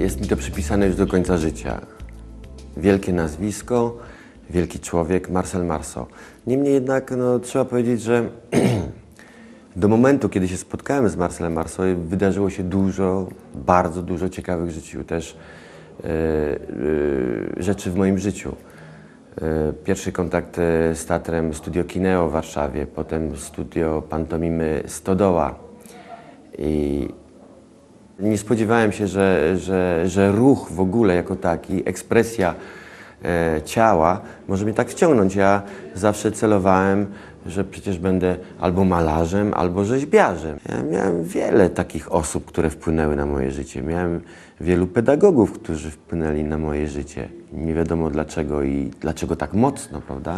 jest mi to przypisane już do końca życia. Wielkie nazwisko, wielki człowiek, Marcel Marceau. Niemniej jednak no, trzeba powiedzieć, że do momentu, kiedy się spotkałem z Marcelem Marceau, wydarzyło się dużo, bardzo dużo ciekawych w życiu też rzeczy w moim życiu. Pierwszy kontakt z teatrem Studio Kineo w Warszawie, potem studio pantomimy Stodoła. I nie spodziewałem się, że ruch w ogóle jako taki, ekspresja ciała może mnie tak wciągnąć. Ja zawsze celowałem, że przecież będę albo malarzem, albo rzeźbiarzem. Ja miałem wiele takich osób, które wpłynęły na moje życie. Miałem wielu pedagogów, którzy wpłynęli na moje życie. Nie wiadomo dlaczego i dlaczego tak mocno, prawda?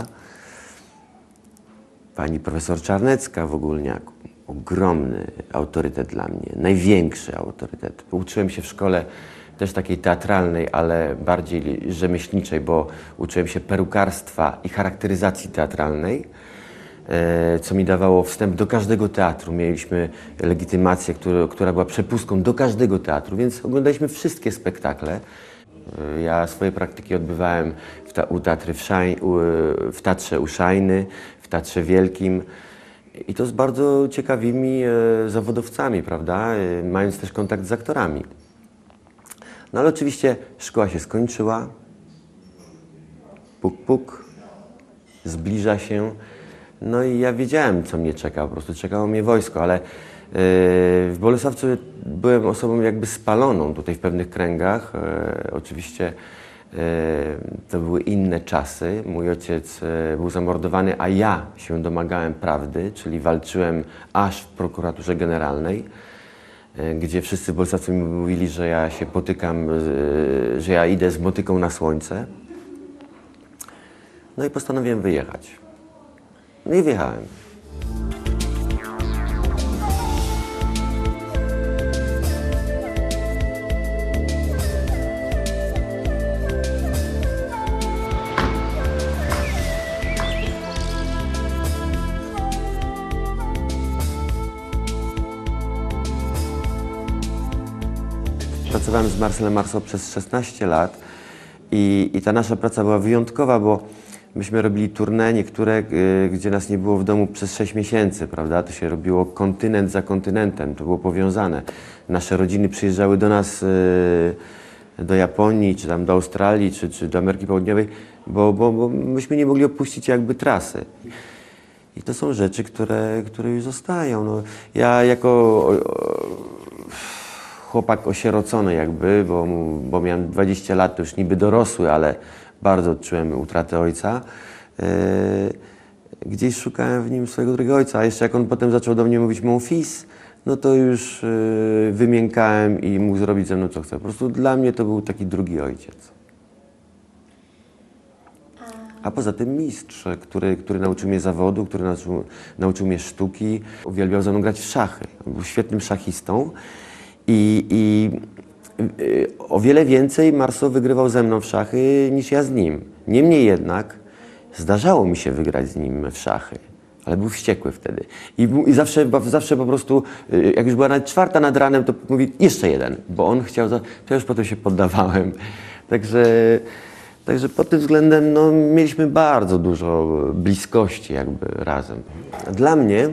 Pani profesor Czarnecka w Ogólniaku. Ogromny autorytet dla mnie, największy autorytet. Uczyłem się w szkole też takiej teatralnej, ale bardziej rzemieślniczej, bo uczyłem się perukarstwa i charakteryzacji teatralnej, co mi dawało wstęp do każdego teatru. Mieliśmy legitymację, która była przepustką do każdego teatru, więc oglądaliśmy wszystkie spektakle. Ja swoje praktyki odbywałem w Teatrze Uszajny, w Teatrze Wielkim. I to z bardzo ciekawymi zawodowcami, prawda? Mając też kontakt z aktorami. No ale oczywiście szkoła się skończyła. Puk, puk. Zbliża się. No i ja wiedziałem, co mnie czeka. Po prostu czekało mnie wojsko, ale w Bolesławcu byłem osobą jakby spaloną tutaj w pewnych kręgach. Oczywiście to były inne czasy. Mój ojciec był zamordowany, a ja się domagałem prawdy, czyli walczyłem aż w prokuraturze generalnej, gdzie wszyscy bolesławcy mi mówili, że ja się potykam, że ja idę z motyką na słońce. No i postanowiłem wyjechać. No i wyjechałem. Pracowałem z Marcelem Marceau przez 16 lat i ta nasza praca była wyjątkowa, bo myśmy robili tournée niektóre, gdzie nas nie było w domu przez 6 miesięcy, prawda? To się robiło kontynent za kontynentem, to było powiązane. Nasze rodziny przyjeżdżały do nas, do Japonii, czy tam do Australii, czy do Ameryki Południowej, bo myśmy nie mogli opuścić jakby trasy. I to są rzeczy, które już zostają. No, ja jako chłopak osierocony jakby, bo miałem 20 lat, to już niby dorosły, ale bardzo odczułem utratę ojca. Gdzieś szukałem w nim swojego drugiego ojca, a jeszcze jak on potem zaczął do mnie mówić mon fils, no to już wymiękałem i mógł zrobić ze mną co chce. Po prostu dla mnie to był taki drugi ojciec. A poza tym mistrz, który nauczył mnie zawodu, który nauczył mnie sztuki, uwielbiał ze mną grać w szachy. Był świetnym szachistą. I o wiele więcej Marceau wygrywał ze mną w szachy niż ja z nim. Niemniej jednak zdarzało mi się wygrać z nim w szachy, ale był wściekły wtedy. I zawsze po prostu, jak już była nawet 4 nad ranem, to mówi jeszcze jeden, bo on chciał, to ja już potem się poddawałem. Także pod tym względem no, mieliśmy bardzo dużo bliskości jakby razem. Dla mnie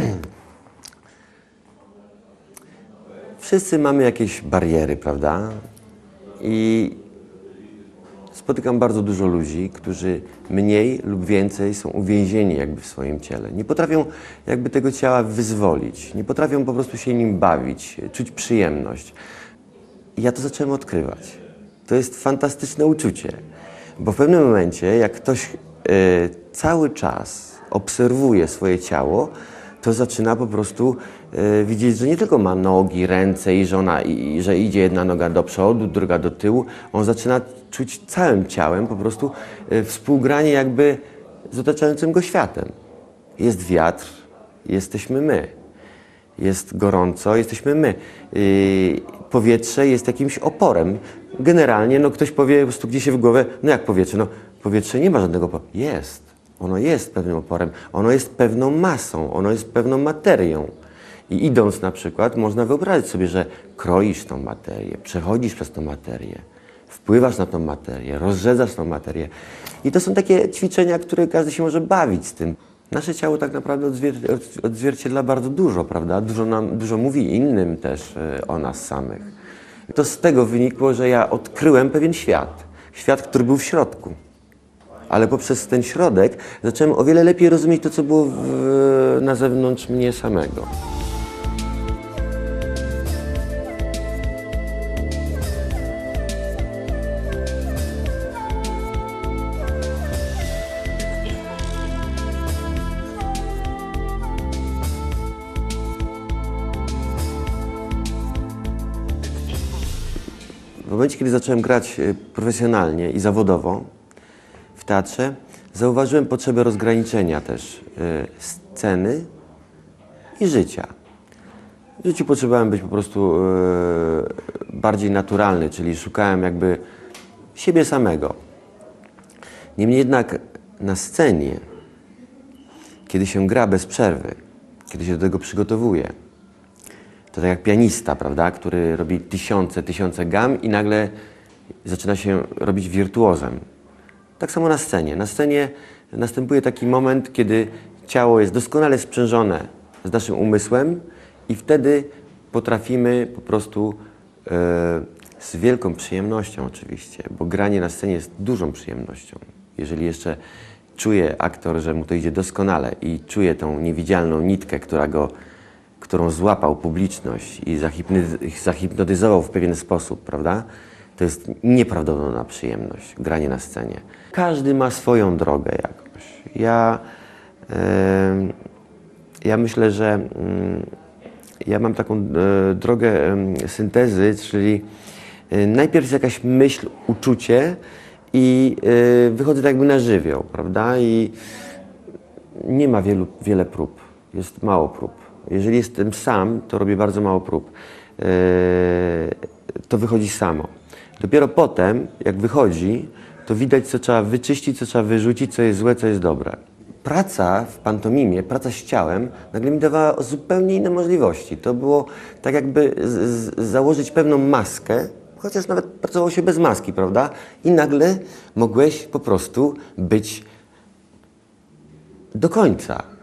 wszyscy mamy jakieś bariery, prawda? I spotykam bardzo dużo ludzi, którzy mniej lub więcej są uwięzieni jakby w swoim ciele. Nie potrafią jakby tego ciała wyzwolić. Nie potrafią po prostu się nim bawić, czuć przyjemność. I ja to zacząłem odkrywać. To jest fantastyczne uczucie, bo w pewnym momencie, jak ktoś cały czas obserwuje swoje ciało, to zaczyna po prostu widzieć, że nie tylko ma nogi, ręce i że idzie jedna noga do przodu, druga do tyłu. On zaczyna czuć całym ciałem po prostu współgranie jakby z otaczającym go światem. Jest wiatr, jesteśmy my. Jest gorąco, jesteśmy my. Powietrze jest jakimś oporem. Generalnie no, ktoś powie, stuknie się w głowę, no jak powietrze? No powietrze nie ma żadnego oporu. Jest. Ono jest pewnym oporem, ono jest pewną masą, ono jest pewną materią. I idąc na przykład, można wyobrazić sobie, że kroisz tą materię, przechodzisz przez tą materię, wpływasz na tą materię, rozrzedzasz tą materię. I to są takie ćwiczenia, które każdy się może bawić z tym. Nasze ciało tak naprawdę odzwierciedla bardzo dużo, prawda? Dużo mówi innym też o nas samych. I to z tego wynikło, że ja odkryłem pewien świat. Świat, który był w środku. Ale poprzez ten środek zacząłem o wiele lepiej rozumieć to, co było na zewnątrz mnie samego. W momencie, kiedy zacząłem grać profesjonalnie i zawodowo w teatrze, zauważyłem potrzebę rozgraniczenia też sceny i życia. W życiu potrzebowałem być po prostu bardziej naturalny, czyli szukałem jakby siebie samego. Niemniej jednak na scenie, kiedy się gra bez przerwy, kiedy się do tego przygotowuje, to tak jak pianista, prawda, który robi tysiące gam i nagle zaczyna się robić wirtuozem. Tak samo na scenie. Na scenie następuje taki moment, kiedy ciało jest doskonale sprzężone z naszym umysłem i wtedy potrafimy po prostu z wielką przyjemnością oczywiście, bo granie na scenie jest dużą przyjemnością. Jeżeli jeszcze czuje aktor, że mu to idzie doskonale i czuje tą niewidzialną nitkę, którą złapał publiczność i zahipnotyzował w pewien sposób, prawda? To jest nieprawdopodobna przyjemność, granie na scenie. Każdy ma swoją drogę jakoś. Ja myślę, że ja mam taką drogę syntezy, czyli najpierw jest jakaś myśl, uczucie i wychodzę tak jakby na żywioł, prawda? I nie ma wiele prób, jest mało prób. Jeżeli jestem sam, to robię bardzo mało prób. To wychodzi samo. Dopiero potem, jak wychodzi, to widać, co trzeba wyczyścić, co trzeba wyrzucić, co jest złe, co jest dobre. Praca w pantomimie, praca z ciałem, nagle mi dawała zupełnie inne możliwości. To było tak jakby założyć pewną maskę, chociaż nawet pracowało się bez maski, prawda? I nagle mogłeś po prostu być do końca.